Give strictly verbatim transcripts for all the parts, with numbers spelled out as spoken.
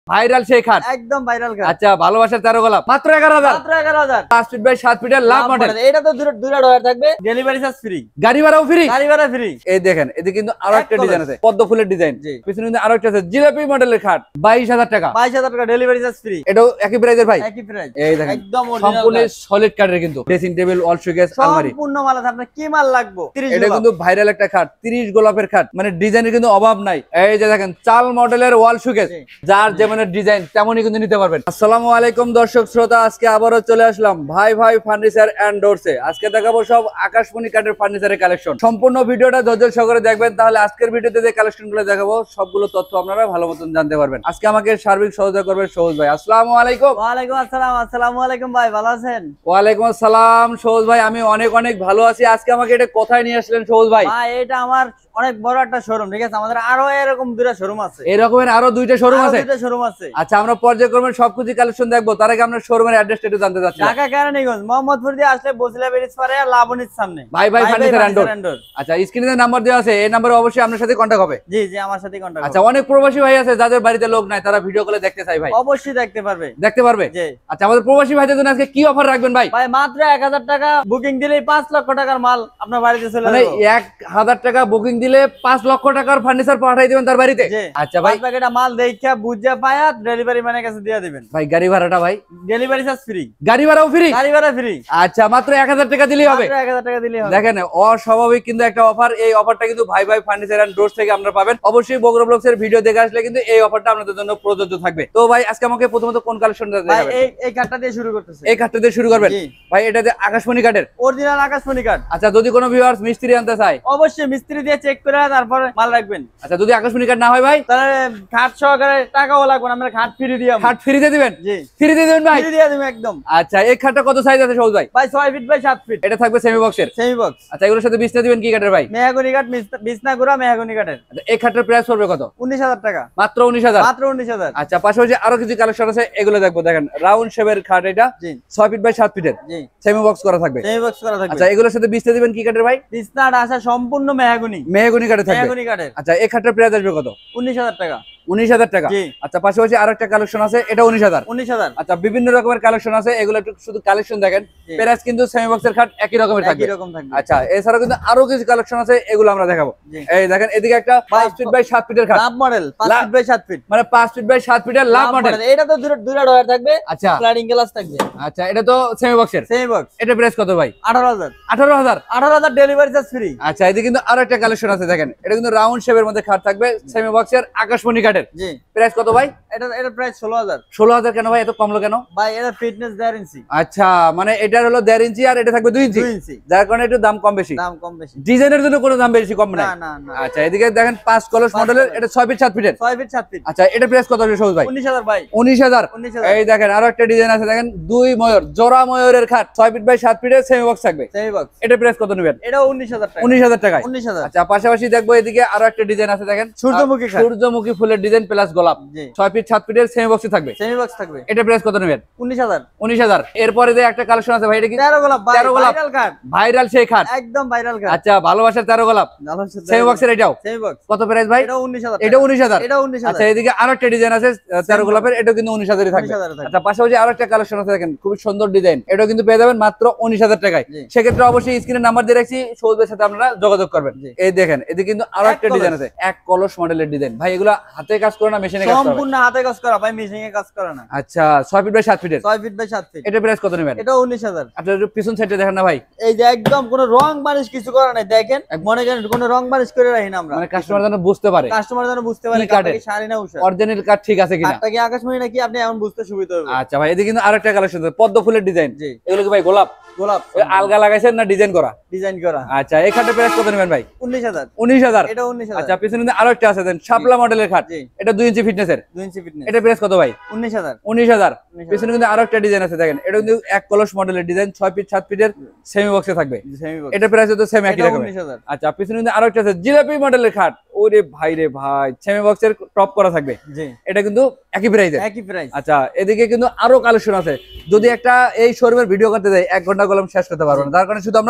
Viral সেই খাট, একদম ভাইরাল খাট। আচ্ছা ভালোবাসার তেরো গোলাপ মাত্র এগারো হাজার, মাত্র এগারো হাজার। পাঁচ ফিট বাই সাত ফিটের লাভ মডেল। এটা তো দুইটা ডয়ার থাকবে, ডেলিভারি চার্জ ফ্রি, গাড়ি ভাড়াও ফ্রি, গাড়ি ভাড়া ফ্রি। এই দেখেন এদিকে কিন্তু আরো একটা ডিজাইন আছে, পদ্ম ফুলের ডিজাইন, জি। পিছনে কিন্তু আরো একটা আছে জিলাপি মডেলের খাট, বাইশ হাজার টাকা, বাইশ হাজার টাকা ডেলিভারি চার্জ ফ্রি। এটাও একই প্রাইসের ভাই, একই প্রাইস। এই দেখেন একদম সম্পূর্ণ সলিড কাঠের কিন্তু ড্রেসিং টেবিল, ওয়াল শোকেস, আলমারি, সম্পূর্ণ মাল আছে। আপনার কি মাল লাগবে? এটা কিন্তু ভাইরাল একটা খাট, তিরিশ গোলাপের খাট, মানে ডিজাইনের কিন্তু অভাব নাই। এই যে দেখেন চাল মডেলের ওয়াল শোকেস, যার যেমন ডিজাইন তেমনই কিন্তু নিতে পারবেন। আসসালামু আলাইকুম দর্শক শ্রোতা, আজকে আবারও চলে আসলাম ভাই ভাই ফার্নিচার এন্ড ডোরসে। আজকে দেখাবো সব আকাশমণি কাঠের ফার্নিচারের কালেকশন। সম্পূর্ণ ভিডিওটা ধৈর্য সহকারে দেখবেন, তাহলে আজকের ভিডিওতে যে কালেকশন গুলো দেখাবো সবগুলো তথ্য আপনারা ভালো মতন জানতে পারবেন। আজকে আমাকে সার্বিক সহযোগিতা করবেন সহজ ভাই। আসসালামু আলাইকুম। ওয়ালাইকুম আসসালাম। আসসালামু আলাইকুম ভাই, ভালো আছেন? ওয়ালাইকুম আসসালাম সহজ ভাই, আমি অনেক অনেক ভালো আছি। আজকে আমাকে এটা কোথায় নিয়ে আসলেন সহজ ভাই? ভাই এটা আমার অনেক বড় একটা শোরুম, ঠিক আছে? আমাদের আরো এরকম দুইটা শোরুম আছে। এরকমের আরো দুইটা শোরুম আছে? দুইটা শোরুম আছে। আচ্ছা, আমরা পর্যায়ক্রমে সবকিছু কালেকশন দেখবো, তার আগে আপনার শোরুমের অ্যাড্রেসটা একটু জানতে চাচ্ছি। ঢাকা কেরানীগঞ্জ মোহাম্মদপুর দিয়ে আসলে বসিলা ব্রিজ পারে আর লাবণীর সামনে ভাই ভাই ফার্নিচার এন্ড ডোর। আচ্ছা, স্ক্রিনে নাম্বার দেওয়া আছে, এই নম্বরে অবশ্যই আপনার সাথে কন্টাক্ট হবে। জি জি, আমার সাথে কন্টাক্ট। আচ্ছা, অনেক প্রবাসী ভাই আছে যাদের বাড়িতে লোক নাই, তারা ভিডিও কলে দেখতে চাই ভাই। অবশ্যই দেখতে পারবে, দেখতে পারবে। জি। আচ্ছা, আমাদের প্রবাসী ভাইদের জন্য আজকে কি অফার রাখবেন ভাই? ভাই মাত্র এক হাজার টাকা বুকিং দিলেই পাঁচ লক্ষ টাকার মাল আপনার বাড়িতে চলে মানে যাবে। এক হাজার টাকা বুকিং দিলে পাঁচ লক্ষ টাকার ফার্নিচার পাঠিয়ে দিবেন তার বাড়িতে। আচ্ছা ভাই, এটা মাল দেখা বুঝা পায়া ডেলিভারি ম্যানের কাছে দিয়ে দিবেন। ভাই গাড়ি ভাড়াটা ভাই? ডেলিভারি চার্জ ফ্রি, গাড়ি ভাড়াও ফ্রি, গাড়ি ভাড়া ফ্রি। আচ্ছা, মাত্র এক হাজার টাকা দিলেই হবে। এক হাজার টাকা দিলেই হবে। দেখেন অস্বাভাবিক কিন্তু একটা অফার। এই অফারটা কিন্তু ভাই ভাই ফার্নিচার এন্ড ডোরস থেকে আপনারা পাবেন। অবশ্যই বগুড়া ব্লগস এর ভিডিও দেখে আসলে কিন্তু এই অফারটা আপনাদের জন্য প্রযোজ্য থাকবে। তো ভাই আজকে আমাকে প্রথমত কোন কালেকশনটা দেখাবেন? ভাই এই এই কাঠটা দিয়ে শুরু করতেছি। এই কাঠটা দিয়ে শুরু করবেন? জি ভাই এটা যে আকাশমণি কাঠের অরিজিনাল আকাশমণি কাঠ। আচ্ছা, যদি কোনো ভিউয়ার্স মিস্ত্রি আনতে চায় অবশ্যই মিস্ত্রি দিয়ে চেক করে তারপরে মাল রাখবেন। আচ্ছা, যদি আকাশমণি কাঠ না হয় ভাই, তাহলে খাট সহকারে টাকাও লাগবে না, আমরা খাট ফ্রি দিয়ে খাট ফ্রি দিয়ে দিবেন? জি ফ্রি দিয়ে দিবেন ভাই? ফ্রি দিয়ে দিবেন একদম। আচ্ছা, এই খাটটা কত সাইজ আছে সহজ ভাই? ভাই ছয় ফিট বাই সাত ফিট। এটা থাকবে সেমি বক্সের? Semi box. আচ্ছা, এগুলোর সাথে বিছনা দিবেন কি কাঠের ভাই? মেহগনি কাঠ, বিছনা গুঁড়া মেহগনি কাঠের। আচ্ছা, এই খাটটার প্রাইস পড়বে কত? উনিশ হাজার টাকা। মাত্র উনিশ হাজার? মাত্র উনিশ হাজার। আচ্ছা, পাশাপাশি আরো কিছু কালেকশন আছে, এগুলো দেখবো। দেখেন রাউন্ড শেপের খাট, এটা জি ছয় ফিট বাই সাত ফিটের, জি সেমি বক্স করা থাকবে। সেমি বক্স করা থাকবে। আচ্ছা, এগুলোর সাথে বিছনা দিবেন কি কাঠের ভাই? বিছনাটা আসা সম্পূর্ণ মেহগনি, মেহগনি কাঠের থাকবে। মেহগনি কাঠের। আচ্ছা, এই খাটটার প্রাইস আসবে কত? উনিশ হাজার টাকা। উনিশ হাজার টাকা? জি। আচ্ছা, পাশাপাশি আরো একটা কালেকশন আছে, এটা উনিশ হাজার। উনিশ হাজার। আচ্ছা, বিভিন্ন রকমের কালেকশন আছে, এগুলো একটু শুধু কালেকশন দেখেন। প্রাইস কিন্তু সেমি বক্সের খাট একই রকমের থাকবে। একই রকম থাকবে। আচ্ছা, এছাড়া কিন্তু আরো কিছু কালেকশন আছে, এগুলো আমরা দেখাবো। এই দেখেন এদিকে একটা পাঁচ ফিট বাই সাত ফিটের খাট, লাভ মডেল, পাঁচ ফিট বাই সাত ফিট, মানে পাঁচ ফিট বাই সাত ফিটের লাভ মডেল। এটা তো দুটো দুটো ডয়ার থাকবে। আচ্ছা, স্লাইডিং গ্লাস থাকবে। আচ্ছা, এটা তো সেমি বক্সের? Semi box. এটা প্রাইস কত ভাই? আঠারো হাজার। আঠারো হাজার? আঠারো হাজার ডেলিভারি চার্জ ফ্রি। আচ্ছা, এদিকে কিন্তু আরো একটা কালেকশন আছে, দেখেন এটা কিন্তু রাউন্ড শেপের মধ্যে খাট থাকবে, সেমি বক্সের, আকাশমণি কাঠের। জি। প্রাইস কত ভাই? এটা এটা প্রাইস ষোলো হাজার। ষোলো হাজার কেন ভাই, এত কমলো কেন? ভাই এটা ফিটনেস দেড় ইঞ্চি। আচ্ছা, মানে এটার হলো দেড় ইঞ্চি আর এটা থাকবে দুই ইঞ্চি, দুই ইঞ্চি, যার কারণে একটু দাম কম বেশি। দাম কম বেশি। ডিজাইনের জন্য কোনো দাম বেশি কম না? না না না। আচ্ছা, এদিকে দেখেন পাঁচ কলস মডেলের, এটা ছয় ফিট সাত ফিটের। ছয় ফিট সাত ফিট। আচ্ছা, এটা প্রাইস কত হবে সহজ ভাই? উনিশ হাজার ভাই। উনিশ হাজার? উনিশ হাজার। এই দেখেন আরো একটা ডিজাইন আছে, দেখেন দুই ময়ূর, জোড়া ময়ূরের খাট, ছয় ফিট বাই সাত ফিটের, সেমি বক্স থাকবে। Semi box. এটা প্রাইস কত নেবেন? এটা উনিশ হাজার টাকা। উনিশ হাজার টাকায়? উনিশ হাজার। আচ্ছা, পাশাপাশি দেখবো এদিকে আরো একটা ডিজাইন আছে, দেখেন সূর্যমুখী খাট। সূর্যমুখী ফুলের ডিজাইন প্লাস গোলাপ, জি। ছয় ফিট সাত ফিটের, সেমি বক্স থাকবে। সেমি বক্স থাকবে। এটা প্রাইস কত নেবেন? উনিশ হাজার। উনিশ হাজার। এরপরে যে একটা কালেকশন আছে ভাই, এটা কি? তেরো গোলাপ ভাই, তেরো গোলাপ ভাইরাল কাট, ভাইরাল সেই খাট, একদম ভাইরাল কাট। আচ্ছা, ভালোবাসার তেরো গোলাপ, সেমি বক্সের, এটাও সেমি বক্স। কত প্রাইস ভাই? এটা উনিশ হাজার। এটা উনিশ হাজার? এটা উনিশ হাজার। আচ্ছা, এদিকে আরো একটা ডিজাইন আছে তেরো গোলাপের, এটাও কিন্তু উনিশ হাজারই থাকবে। আচ্ছা, পাশাপাশি আরো একটা কালেকশন আছে, দেখেন খুব সুন্দর ডিজাইন, এটাও কিন্তু পেয়ে যাবেন মাত্র উনিশ হাজার টাকায়। সেক্ষেত্রে অবশ্যই স্ক্রিনে নাম্বার দিয়ে রাখছি, সৌদের সাথে আপনারা যোগাযোগ করবেন। এই দেখেন এদিকে কিন্তু আরো একটা ডিজাইন আছে, এক কলস মডেলের ডিজাইন। ভাই এগুলো হাতে কাজ করে না মেশিনে কাজ করে? সম্পূর্ণ হাতে কাজ করা ভাই, মেশিনে কাজ করে না। আচ্ছা, ছয় ফিট বাই সাত ফিটের? ছয় ফিট বাই সাত ফিট। এটা প্রাইস কত নেবেন? এটা উনিশ হাজার। আচ্ছা, পিছন সাইডে দেখেন না ভাই, এই যে একদম কোনো রং বানিশ কিছু করা নাই, দেখেন মনে করেন কোনো রং বানিশ করে রাখি না আমরা, মানে কাস্টমার যেন বুঝতে পারে, কাস্টমার যেন বুঝতে পারে কাঠে শাড়ি না উষা, অরিজিনাল কাঠ ঠিক আছে কিনা, কাঠটা কি আকাশমণি নাকি আপনি এমন বুঝতে সুবিধা হবে। আচ্ছা ভাই, এদিকে কিন্তু আরেকটা কালেকশন আছে, পদ্ম ফুলের ডিজাইন। জি। এগুলো কি ভাই গোলাপ? গোলাপ। আলগা লাগাইছেন না ডিজাইন করা? ডিজাইন করা। আচ্ছা, এই খাটের প্রাইস কত নেবেন ভাই? উনিশ হাজার। উনিশ হাজার? এটা উনিশ হাজার। আচ্ছা, পিছনে কিন্তু আরো একটা আছে, দেন শাপলা মডেলের খাট, এটা দুই ইঞ্চি ফিটনেসের, দুই ইঞ্চি ফিটনেস। এটা প্রাইস কত ভাই? উনিশ হাজার। উনিশ হাজার। পিছনে কিন্তু আরো একটা ডিজাইন আছে, দেখেন এটা কিন্তু এক কলস মডেলের ডিজাইন, ছয় ফিট সাত ফিটের, সেমি বক্সে থাকবে। এটা প্রাইস তো সেম একই রকম। আচ্ছা, পিছনে কিন্তু আরো একটা আছে জিলাপি মডেলের খাট, ওরে ভাই রে ভাই, সেমি বক্সের টপ করা থাকবে। জি। এটা কিন্তু একই প্রাইসে? একই প্রাইস। আচ্ছা, এদিকে কিন্তু আরো কালেকশন আছে, যদি একটা এই শোরুমের ভিডিও করতে যাই এক ঘন্টা কলম শেষ করতে পারবো না, তার কারণে শুধু আমরা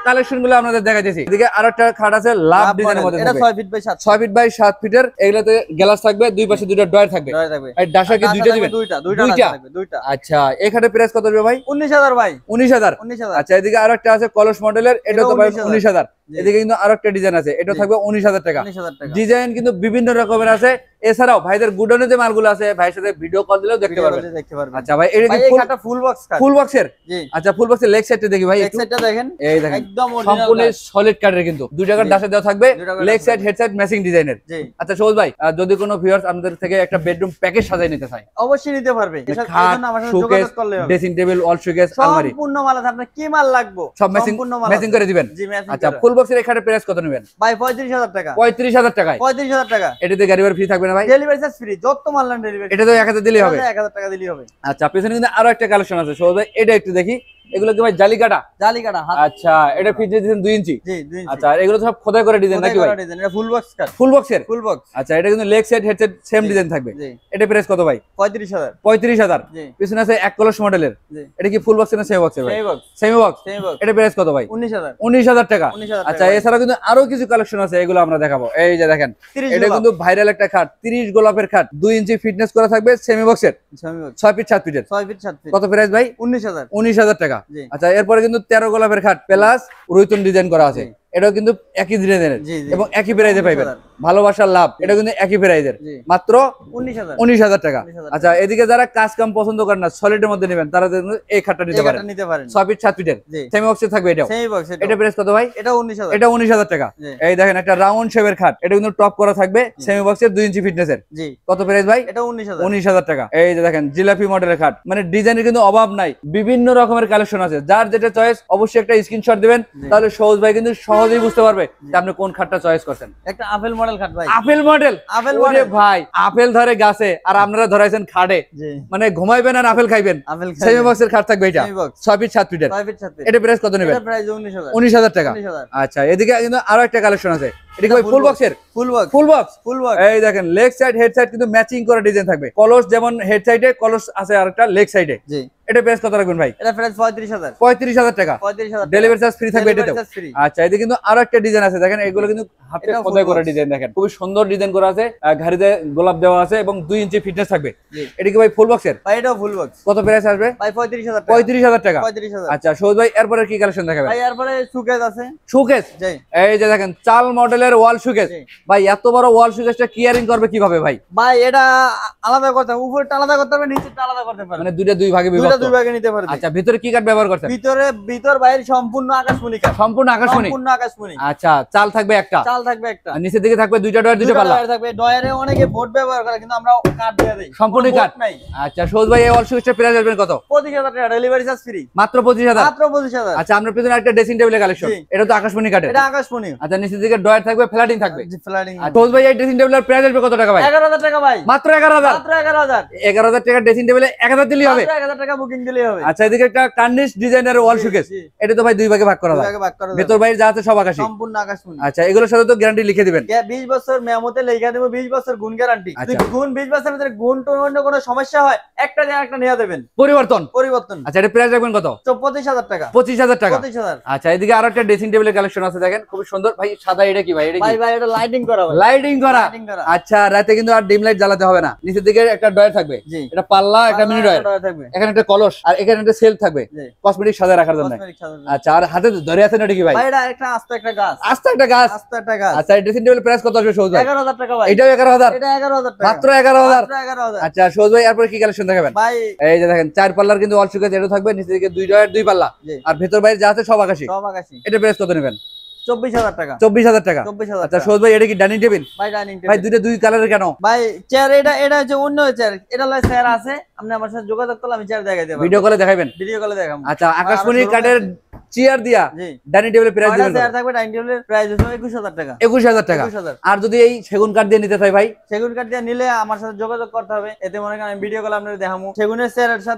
কালেকশন গুলো আপনাদের দেখাইতেছি। এদিকে আরেকটা খাট আছে লাভ ডিজাইনের মধ্যে, এটা ছয় ফিট বাই সাত ছয় ফিট বাই সাত ফিটের। এগুলাতে গ্লাস থাকবে, দুই পাশে দুইটা ডয়ার থাকবে। ডয়ার থাকবে। আর ডাসা কি দুইটা দিবেন? দুইটা দুইটা থাকবে, দুইটা। আচ্ছা, এই খাটের প্রাইস কত হবে ভাই? উনিশ হাজার ভাই। উনিশ হাজার। উনিশ হাজার। আচ্ছা, এদিকে আরেকটা আছে কলস মডেলের, এটা তো ভাই উনিশ হাজার। এদিকে কিন্তু আরেকটা ডিজাইন আছে, এটা থাকবে উনিশ হাজার টাকা। ডিজাইন কিন্তু বিভিন্ন রকমের আছে। এছাড়াও ভাইদের গুডাউনে যে মালগুলো আছে ভাইয়ের সাথে ভিডিও কল দিলেও দেখতে পারবেন। আচ্ছা ভাই, এটা কি ফুল বক্স কাট? ফুল বক্সের। জি। আচ্ছা, ফুল বক্সের লেগ সাইডটা দেখি ভাই, লেগ সাইডটা দেখেন, এই দেখেন একদম সম্পূর্ণ সলিড কাটের, কিন্তু দুই টাকার ডাসা দেওয়া থাকবে, leg side head side matching ডিজাইনের। আচ্ছা সহজ ভাই, যদি কোনো ভিউয়ার্স আমাদের থেকে একটা বেডরুম প্যাকেজ সাজায় নিতে চায়, অবশ্যই নিতে পারবে। খাট, showcase, dressing table, wall showcase, আলমারি, সম্পূর্ণ মাল আছে। আপনার কি মাল লাগবে সব ম্যাচিং ম্যাচিং করে দিবেন। আচ্ছা, ফুল বক্সের এই খাটের প্রাইস কত নেবেন ভাই? পঁয়ত্রিশ হাজার টাকা। পঁয়ত্রিশ হাজার টাকায়? পঁয়ত্রিশ হাজার টাকা। এটাতে গাড়ি ভাড়া ফ্রি থাকবে না ভাই? ডেলিভারি চার্জ ফ্রি, যত মাল নেন ডেলিভারি। এটা তো এক হাজার দিলেই হবে? এক হাজার টাকা দিলেই হবে। আচ্ছা, পিছনে কিন্তু আরো একটা কালেকশন আছে সহজ ভাই, এটা একটু দেখি। এগুলো কি ভাই জালি কাটা? জালি কাটা। আচ্ছা, এটা ফিট দিয়েছেন দুই ইঞ্চি? জি, দুই ইঞ্চি। আচ্ছা, আর এগুলো সব খোদাই করে ডিজাইন নাকি ভাই? এটা ফুল বক্স কাট। ফুল বক্সের? Full box. আচ্ছা, এটা কিন্তু leg side head side same design থাকবে। জি। এটা প্রাইস কত ভাই? পঁয়ত্রিশ হাজার। পঁয়ত্রিশ হাজার। জি। পিছনে আছে এক কলস মডেলের। জি। এটা কি ফুল বক্সের না সেমি বক্সের ভাই? Semi box. Semi box. Semi box. এটা প্রাইস কত ভাই? উনিশ হাজার। উনিশ হাজার টাকা। উনিশ হাজার। আচ্ছা, এছাড়া কিন্তু আরো কিছু কালেকশন আছে, এগুলো আমরা দেখাবো। এই যে দেখেন, এটা কিন্তু ভাইরাল একটা খাট, তিরিশ গোলাপের খাট, দুই ইঞ্চি ফিটনেস করা থাকবে, সেমি বক্সের, সেমি বক্স, ছয় ফিট সাত ফিটের। ছয় ফিট সাত ফিট। কত প্রাইস ভাই? উনিশ হাজার। উনিশ হাজার টাকা। জি। আচ্ছা, এরপরে কিন্তু তেরো গোলাপের খাট প্লাস রুইতুন ডিজাইন করা আছে, এটাও কিন্তু একই ডিজাইনের এবং একই প্রাইসে পাইবেন। ভালোবাসার লাভ, এটা কিন্তু একই প্রাইসের, মাত্র উনিশ হাজার টাকা। আচ্ছা, এদিকে যারা কাজ কাম পছন্দ করেন না, সলিডের মধ্যে নেবেন, তারা এই খাটটা নিতে পারেন, ছয় ফিট সাত ফিটের, সেমি বক্সে থাকবে। এটাও সেমি বক্স। এটা প্রাইস কত ভাই? এটা উনিশ হাজার। এটা উনিশ হাজার টাকা। এই দেখেন, একটা রাউন্ড শেপের খাট, এটা কিন্তু টপ করা থাকবে, সেমি বক্সের, দুই ইঞ্চি ফিটনেসের। জি। কত প্রাইস ভাই? এটা উনিশ হাজার। উনিশ হাজার টাকা। এই যে দেখেন, জিলাপি মডেলের খাট, মানে ডিজাইনের কিন্তু অভাব নাই, বিভিন্ন রকমের কালেকশন আছে। যার যেটা চয়েস অবশ্যই একটা স্ক্রিনশট দিবেন, তাহলে সহজ ভাই কিন্তু সহজেই বুঝতে পারবে যে আপনি কোন খাটটা চয়েস করছেন। একটা আপেল মডেল খাট ভাই। Apple model? আপেল মডেল ভাই, আপেল ধরে গাছে আর আপনারা ধরাইছেন খাটে, মানে ঘুমাইবেন আর আপেল খাইবেন। সেমি বক্সের খাট থাকবে, এটা ছয় ফিট সাত ফিটের। এটা প্রাইস কত নেবেন? এটা প্রাইস উনিশ হাজার। উনিশ হাজার টাকা। আচ্ছা, এদিকে কিন্তু আরো একটা কালেকশন আছে, এটা কি ভাই ফুল বক্সের? Full box. Full box. Full box. এই দেখেন, লেগ সাইড হেড সাইড কিন্তু ম্যাচিং করা ডিজাইন থাকবে, কলস যেমন হেড সাইডে, কলস আছে আরেকটা লেগ সাইডে। জি। এটা প্রাইস কত রাখবেন ভাই? এটা প্রাইস পঁয়ত্রিশ হাজার। পঁয়ত্রিশ হাজার টাকা। পঁয়ত্রিশ হাজার। ডেলিভারি চার্জ ফ্রি থাকবে এটাতেও? আচ্ছা, এদিকে কিন্তু আরো একটা ডিজাইন আছে, দেখেন এগুলো কিন্তু হাতে খোদাই করা ডিজাইন, দেখেন খুব সুন্দর ডিজাইন করা আছে, ঘাড়িতে গোলাপ দেওয়া আছে এবং দুই ইঞ্চি ফিটনেস থাকবে। এটা কি ভাই ফুল বক্সের? ভাই এটাও ফুল বক্স। কত প্রাইস আসবে ভাই? পঁয়ত্রিশ হাজার। পঁয়ত্রিশ হাজার টাকা। পঁয়ত্রিশ হাজার। আচ্ছা সৌদ ভাই, এরপরে কি কালেকশন দেখাবেন ভাই? এরপরে সুকেস আছে। সুকেস? জি। এই যে দেখেন, চাল মডেলের ওয়াল সুকেস। ভাই এত বড় ওয়াল সুকেসটা কিয়ারিং করবে কিভাবে ভাই? ভাই এটা আলাদা করতে হবে, উপরটা আলাদা করতে হবে, নিচেরটা আলাদা করতে পারবে, মানে দুইটা দুই ভাগে বিভক্ত, দুইটা দুই ভাগে নিতে পারবে। আচ্ছা, ভিতরে কি কাঠ ব্যবহার করছেন? ভিতরে ভিতর বাইরে সম্পূর্ণ আকাশমণি কাঠ। সম্পূর্ণ আকাশমণি? সম্পূর্ণ আকাশমণি। আচ্ছা, চাল থাকবে একটা? চাল থাকবে একটা। আর নিচের দিকে থাকবে দুইটা ডয়ার, দুইটা পাল্লা থাকবে। ডয়ারে অনেকে বোর্ড ব্যবহার করে, কিন্তু আমরা কাঠ দিয়ে দেই, সম্পূর্ণ কাঠ নাই। আচ্ছা সৌদ ভাই, এই ওয়াল সুকেসটার প্রাইস আসবে কত? পঁচিশ হাজার টাকা। Delivery charge free. মাত্র পঁচিশ হাজার? মাত্র পঁচিশ হাজার। আচ্ছা, আমরা পিছনে একটা ড্রেসিং টেবিলের কালেকশন, এটা তো আকাশমণি কাঠের? এটা আকাশমণি। আচ্ছা, নিচের দিকে ডয়ার থাকবে, ফ্ল্যাটিং থাকবে। জি, ফ্ল্যাটিং। আচ্ছা সৌদ ভাই, এই ড্রেসিং টেবিলের প্রাইস আসবে কত টাকা ভাই? এগারো হাজার টাকা ভাই। মাত্র এগারো হাজার? মাত্র এগারো হাজার। এগারো হাজার টাকা ড্রেসিং টেবিলে এক হাজার দিলেই হবে? এক হাজার টাকা বুকিং দিলেই হবে। আচ্ছা, এদিকে একটা কার্নিশ ডিজাইনের ওয়াল সুকেস, এটা তো ভাই দুই ভাগে ভাগ করা যায়, ভেতর বাইরে যা আছে সব আকাশী, সম্পূর্ণ আকাশমণি। আচ্ছা, এগুলোর সাথে তো গ্যারান্টি লিখে দিবেন? বিশ বছর মেয়ামতে লেখা দেব, বিশ বছর গুণ গ্যারান্টি। গুণ বিশ বছরের ভিতরে গুণ তো অন্য কোনো সমস্যা হয়, একটা দিয়ে একটা নিয়ে দেবেন, পরিবর্তন পরিবর্তন। আচ্ছা, এটা প্রাইস রাখবেন কত? পঁচিশ হাজার টাকা। পঁচিশ হাজার টাকা। পঁচিশ হাজার। আচ্ছা, এদিকে আরো একটা ড্রেসিং টেবিলের কালেকশন আছে, দেখেন খুব সুন্দর ভাই, সাদা। এটা কি ভাই? এটা কি ভাই? এটা লাইটিং করা ভাই। লাইটিং করা? আচ্ছা, রাতে কিন্তু আর ডিম লাইট জ্বালাতে হবে না। নিচের দিকে একটা ডয়ার থাকবে, এটা পাল্লা, একটা মিনি ডয়ার থাকবে, এখানে একটা কলস, আর এখানে একটা সেলফ থাকবে কসমেটিক সাজা রাখার জন্য। আচ্ছা, আর হাতে ধরে আছেন এটা কি ভাই? ভাই এটা একটা আস্ত একটা গাছ। আস্ত একটা গাছ? আস্ত একটা গাছ। আচ্ছা, ড্রেসিং টেবিল প্রাইস কত আসবে সৌদ ভাই? এগারো হাজার টাকা ভাই। এটাও এগারো হাজার? এটা এগারো হাজার টাকা। মাত্র এগারো হাজার? মাত্র এগারো হাজার। আচ্ছা সৌদ ভাই, এরপর কি কালেকশন দেখাবেন ভাই? এই যে দেখেন, চার পাল্লার কিন্তু ওয়াল সুকেস, এটা থাকবে নিচে দিকে দুই ডয়ার, দুই পাল্লা, আর ভেতর বাইরে যা আছে সব আকাশী, সব আকাশী। এটা প্রাইস কত নেবেন? চব্বিশ হাজার টাকা। চব্বিশ হাজার টাকা। আচ্ছা সৌদ ভাই, এটা কি ডাইনিং টেবিল? ভাই ডাইনিং টেবিল। ভাই দুইটা দুই কালারের কেন ভাই? চেয়ার এটা এটা হচ্ছে অন্য চেয়ার, এটা লয় চেয়ার আছে, আপনি আমার সাথে যোগাযোগ করলে আমি চেয়ার দেখাই দেব। ভিডিও কলে দেখাবেন? ভিডিও কলে দেখাবো। আচ্ছা, আকাশমণি কাঠের চেয়ার দিয়া ডাইনিং টেবিলের প্রাইস দিবেন? চেয়ার থাকবে, ডাইনিং টেবিলের প্রাইস হচ্ছে একুশ হাজার টাকা। একুশ হাজার টাকা। আর যদি এই সেগুন কাঠ দিয়ে নিতে চাই ভাই? সেগুন কাঠ দিয়ে নিলে আমার সাথে যোগাযোগ করতে হবে, এতে মনে করেন আমি ভিডিও কলে আপনাদের দেখাবো সেগুনের চেয়ারের সাথে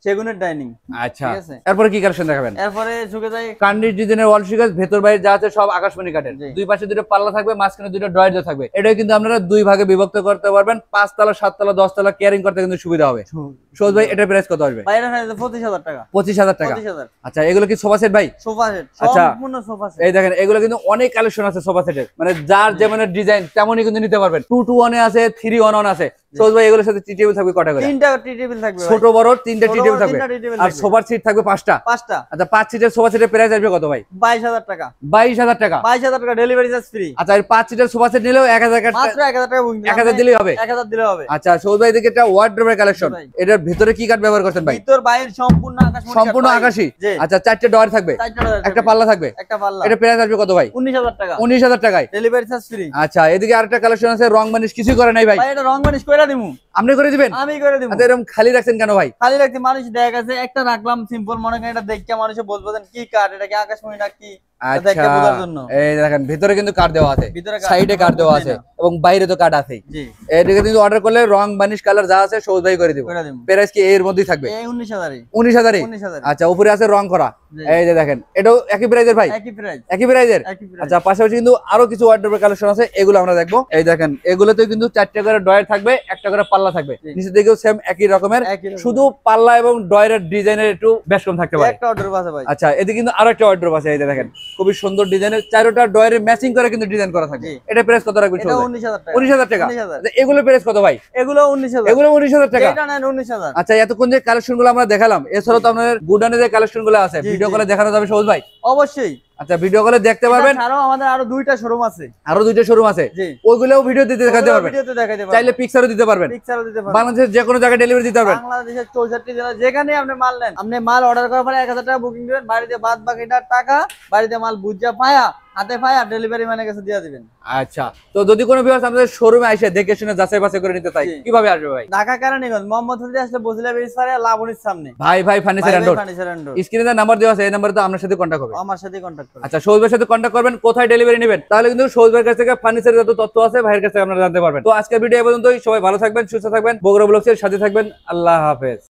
সেগুনের ডাইনিং। আচ্ছা, ঠিক আছে। এরপরে কি কালেকশন দেখাবেন? এরপরে ঝুঁকে যাই কান্ডির ডিজাইনের ওয়াল সুকেস, ভেতর বাইরে যা আছে সব আকাশমণি কাঠের। জি। দুই পাশে দুটো পাল্লা থাকবে, মাঝখানে দুটো ড্রয়ার দেওয়া থাকবে। এটাও কিন্তু আপনারা দুই ভাগে বিভক্ত করতে পারবেন। পাঁচ তলা, সাত তলা, দশ তলা কেয়ারিং করতে কিন্তু সুবিধা হবে। সহজ ভাই, এটার প্রাইস কত আসবে? বাইরে পঁচিশ হাজার টাকা। পঁচিশ হাজার টাকা। পঁচিশ হাজার। আচ্ছা, এগুলো কি সোফা সেট ভাই? সোফা সেট, আচ্ছা। সম্পূর্ণ সোফা সেট। এই দেখেন, এগুলো কিন্তু অনেক কালেকশন আছে সোফা সেটের, মানে যার যেমন ডিজাইন তেমনই কিন্তু নিতে পারবেন। টু টু ওয়ানে আছে, থ্রি ওয়ান ওয়ান আছে। সহজ ভাই, এগুলোর সাথে টি টেবিল থাকবে কটা করে? তিনটা টি টেবিল থাকবে ভাই। ছোট বড় তিনটা টি ছোট টেবিল বড় থাকবে, তিনটা tea table আর থাকবে। সোফার সিট থাকবে পাঁচটা। পাঁচটা। আচ্ছা, পাঁচ সিটের সোফা সেটের প্রাইস আসবে কত ভাই? বাইশ হাজার টাকা। বাইশ হাজার টাকা। বাইশ হাজার টাকা ডেলিভারি চার্জ ফ্রি। আচ্ছা, আর পাঁচ সিটের সোফা সেট নিলেও এক হাজার টাকা, মাত্র এক হাজার টাকা বুকিং এক হাজার দিলেই হবে। এক হাজার দিলে হবে। আচ্ছা, সৌদ ভাই দেখে এটা ওয়ার্ড্রোবের কালেকশন। ভাই। এটার ভিতরে কি কাঠ ব্যবহার করছেন ভাই? ভিতর বাইরে সম্পূর্ণ আকাশমণি কাঠ সম্পূর্ণ ভাই। আকাশী। জি। আচ্ছা, চারটে ডয়ার থাকবে, চারটা ডয়ার একটা থাকবে। পাল্লা থাকবে। একটা পাল্লা। এটা প্রাইস আসবে কত ভাই? উনিশ হাজার টাকা। উনিশ হাজার টাকায় ডেলিভারি চার্জ ফ্রি। আচ্ছা, এদিকে আরেকটা কালেকশন আছে, রং মানিশ কিছুই করে নাই ভাই। ভাই এটা রং বানিশ কইরা দিমু। আপনি করে দিবেন? আমি করে দিমু। আচ্ছা, এরকম খালি রাখছেন কেন ভাই? খালি রাখতে মানুষ দেখা গেছে একটা রাখলাম সিম্পল, মনে করেন এটা দেখে মানুষে বলবো দেন কি কাঠ, এটা কি আকাশমণি না কি, এটা দেখে আচ্ছা, বোঝার জন্য। এই দেখেন ভিতরে কিন্তু কাঠ দেওয়া আছে, ভিতরে কাঠ, সাইডে কাঠ দেওয়া আছে, বুঝলি না। এবং বাইরে তো কাঠ আছেই। জি, এদিকে কিন্তু অর্ডার করলে রং বানিশ কালার যা আছে সৌদ ভাই করে দিব। কইরা দিমু। প্রাইস কি এর মধ্যেই থাকবে? এই উনিশ হাজারই। উনিশ হাজারই। উনিশ হাজার। আচ্ছা, উপরে আছে রং করা। জি। এই যে দেখেন, এটাও একই প্রাইজের ভাই? একই প্রাইস। একই প্রাইজের। একই প্রাইস। আচ্ছা, পাশাপাশি কিন্তু আরো কিছু ওয়ার্ডরোবের কালেকশন আছে, এগুলো আমরা দেখবো। এই দেখেন, এগুলোতে কিন্তু চারটা করে ডয়ার থাকবে, একটা করে পাল্লা থাকবে। জি। নিচে দিকেও সেম একই রকমের, একই রকম। শুধু পাল্লা এবং ডয়ারের ডিজাইনের একটু বেশ কম থাকতে পারে। একটা অর্ডার আছে ভাই। আচ্ছা, এদিকে কিন্তু আরো একটা ওয়ার্ডরোব আছে, এই যে দেখেন খুবই সুন্দর ডিজাইনের, চারোটা ডয়ারে ম্যাচিং করে কিন্তু ডিজাইন করা থাকে। জি। এটা প্রাইস কত রাখবেন? এটা উনিশ হাজার টাকা। উনিশ হাজার টাকা। উনিশ হাজার। আচ্ছা, এগুলো প্রাইস কত ভাই? এগুলো উনিশ হাজার। এগুলো উনিশ হাজার টাকা। এটা নেন উনিশ হাজার। আচ্ছা, এতক্ষণ যে কালেকশন গুলো আমরা দেখালাম, এছাড়াও তো আপনাদের গুডানে যে কালেকশন গুলো আছে, জি, ভিডিও জি। কলে দেখানো যাবে সহজ ভাই? অবশ্যই। আচ্ছা, ভিডিও কলে দেখতে পারবেন। এছাড়াও আমাদের আরো দুইটা শোরুম আছে। আরো দুইটা শোরুম আছে, জি। ওইগুলোও ভিডিও দিতে দেখাতে পারবেন, ভিডিওতে দেখাইতে পারবেন। চাইলে পিকচারও দিতে পারবেন। পিকচারও দিতে পারবেন। বাংলাদেশের যে কোনো জায়গায় ডেলিভারি দিতে পারবেন। বাংলাদেশের চৌষট্টি জেলা যেখানে আপনি মাল নেন, আপনি মাল অর্ডার করার পরে এক হাজার টাকা বুকিং দিবেন, বাড়িতে বাদ বাকিটা টাকা বাড়িতে মাল বুঝা পায়া হাতে পায়া ডেলিভারি ম্যানের কাছে দিয়ে দিবেন। আচ্ছা, তো যদি কোনো ভিউয়ার্স আমাদের শোরুমে এসে দেখে শুনে যাচাই বাছাই করে নিতে চাই, জি। কিভাবে আসবে ভাই? ঢাকা কেরানীগঞ্জ মোহাম্মদ হাসান আসলে বসিলা ব্রিজ পারে লাবণীর সামনে ভাই ভাই furniture and door furniture and door. স্ক্রিনে যে নাম্বার দেওয়া আছে, এই নাম্বারে তো আপনার সাথে কন্টাক্ট হবে। আমার সাথে কন্টাক্ট করুন। আচ্ছা, সৌদ ভাইয়ের সাথে কন্টাক্ট করবেন, কোথায় ডেলিভারি নেবেন, তাহলে কিন্তু সৌদ ভাইয়ের কাছ থেকে ফার্নিচারের যত তথ্য আছে ভাইয়ের কাছ থেকে আপনারা জানতে পারবেন। তো আজকের ভিডিও এই পর্যন্তই। সবাই ভালো থাকবেন, সুস্থ থাকবেন, বগুড়া ব্লগসের সাথে থাকবেন। আল্লাহ হাফেজ।